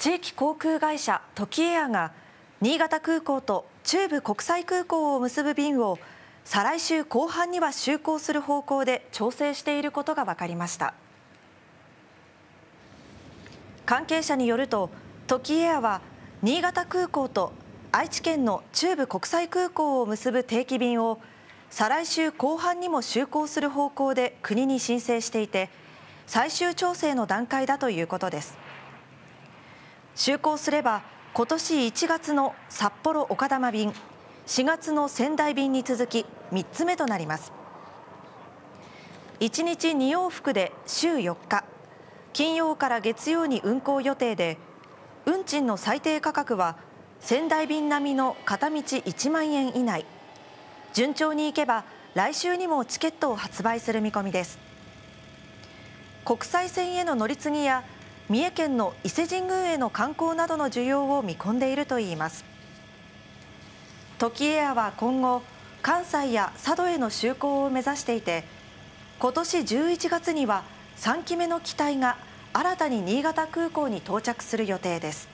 地域航空会社トキエアが新潟空港と中部国際空港を結ぶ便を再来週後半には就航する方向で調整していることが分かりました。関係者によると、トキエアは新潟空港と愛知県の中部国際空港を結ぶ定期便を再来週後半にも就航する方向で国に申請していて、最終調整の段階だということです。就航すれば今年1月の札幌丘珠便、4月の仙台便に続き3つ目となります。1日2往復で週4日、金曜から月曜に運航予定で、運賃の最低価格は仙台便並みの片道1万円以内。順調にいけば来週にもチケットを発売する見込みです。国際線への乗り継ぎや三重県の伊勢神宮への観光などの需要を見込んでいるといいます。トキエアは今後、関西や佐渡への就航を目指していて、今年11月には3機目の機体が新たに新潟空港に到着する予定です。